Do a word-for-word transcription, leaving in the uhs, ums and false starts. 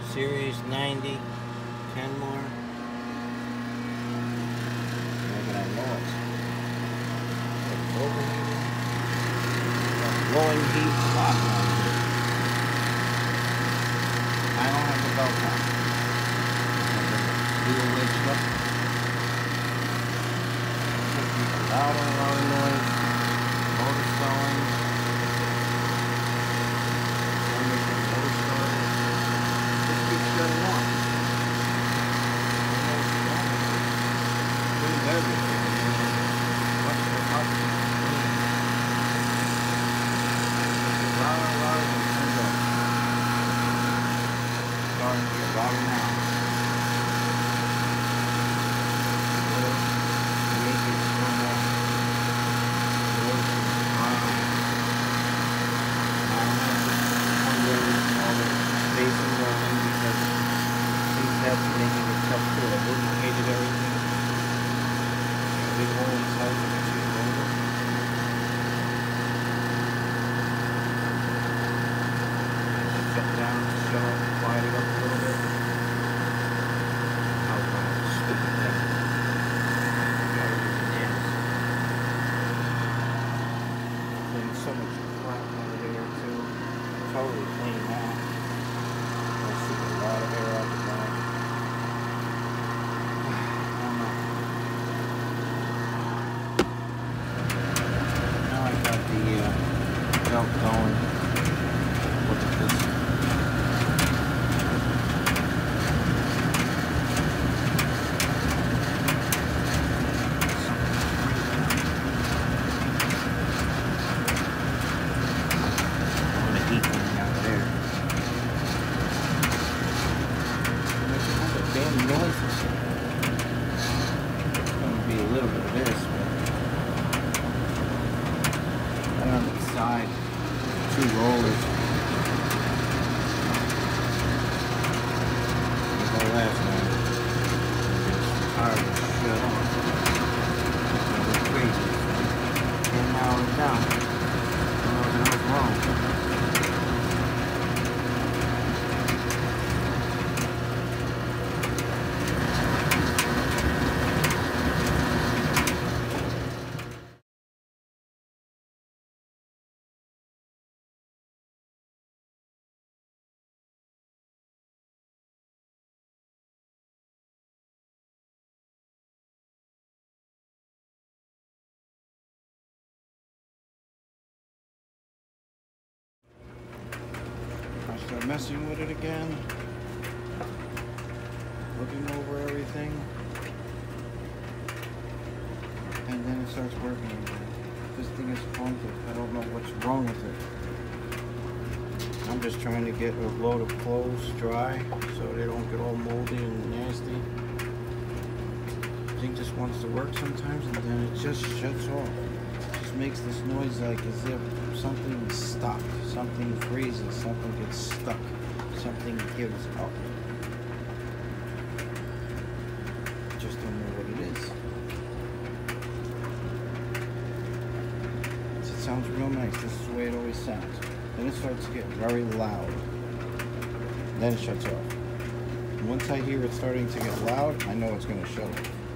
Series ninety Kenmore. Look at that noise. It's overheating. Blowing heat hot on here. I don't have the belt on. Steel wedged up. Should be a louder and louder noise. Motor's going. Shutting off. Doing everything. What's the problem? Louder, louder, and turns off. Starting to get louder now. Make it turn off. I don't have to wonder all the spacing going in because that's making it tough too. I lubricated everything. A big hole inside so you can see the motor. Shut down, shut off, quiet it up a little bit. How about that stupid thing? Gotta use the nails. Clean so much crap out of there too. Totally clean now. I see a lot of air out the back. Now I got the uh, belt going. Look at this. All the heat coming out of there. Damn noises. It's going to be a little bit of this, but right on the side, two rollers. Like all last night. It's hard to shut off. It's going to be crazy. ten hours down. I don't know what the hell's wrong. Start messing with it again, looking over everything, and then it starts working again. This thing is haunted. I don't know what's wrong with it. I'm just trying to get a load of clothes dry so they don't get all moldy and nasty. The thing just wants to work sometimes and then it just shuts off. It just makes this noise like as if something is stuck, something freezes, something gets stuck, something gives up. Just don't know what it is. It sounds real nice. This is the way it always sounds. Then it starts to get very loud. Then it shuts off. Once I hear it starting to get loud, I know it's going to shut off.